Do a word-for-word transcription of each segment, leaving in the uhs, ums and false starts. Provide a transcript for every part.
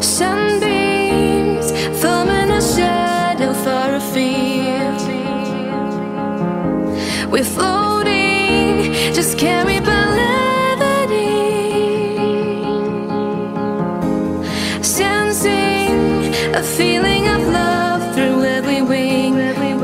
Sunbeams forming a shadow for a field. We're floating, just carried by levity, sensing a feeling of love through every wing.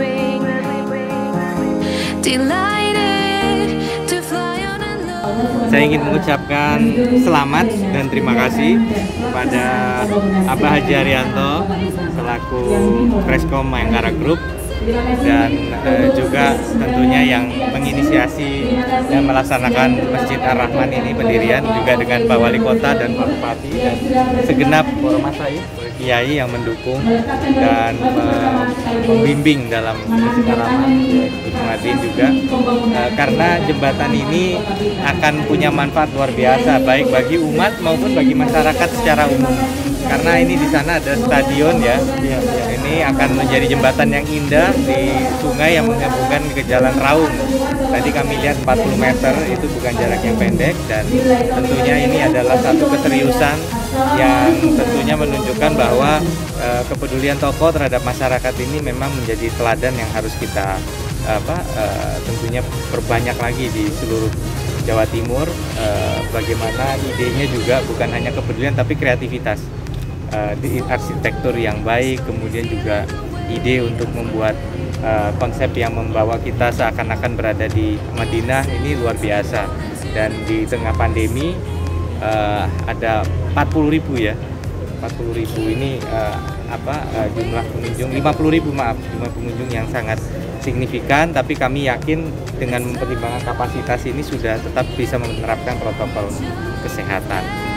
Delighted to fly on a love. Saya ingin mengucapkan selamat dan terima kasih kepada Abah Haji Haryanto selaku Preskom Mayangkara Group, dan eh, juga tentunya yang menginisiasi dan melaksanakan Masjid Ar-Rahman ini pendirian, juga dengan Pak Wali Kota dan Pak Bupati dan segenap Ormasai Kiai yang mendukung dan eh, membimbing dalam Masjid Ar-Rahman, Madin juga, eh, karena jembatan ini akan punya manfaat luar biasa baik bagi umat maupun bagi masyarakat secara umum. Karena ini di sana ada stadion ya, ini akan menjadi jembatan yang indah di sungai yang menghubungkan ke Jalan Raung. Tadi kami lihat empat puluh meter, itu bukan jarak yang pendek, dan tentunya ini adalah satu keseriusan yang tentunya menunjukkan bahwa e, kepedulian tokoh terhadap masyarakat ini memang menjadi teladan yang harus kita apa e, tentunya perbanyak lagi di seluruh Jawa Timur. E, bagaimana idenya juga bukan hanya kepedulian tapi kreativitas. Uh, di arsitektur yang baik, kemudian juga ide untuk membuat uh, konsep yang membawa kita seakan-akan berada di Madinah, ini luar biasa. Dan di tengah pandemi uh, ada empat puluh ribu ya, empat puluh ribu ini uh, apa uh, jumlah pengunjung, lima puluh ribu maaf, jumlah pengunjung yang sangat signifikan, tapi kami yakin dengan mempertimbangkan kapasitas ini sudah tetap bisa menerapkan protokol kesehatan.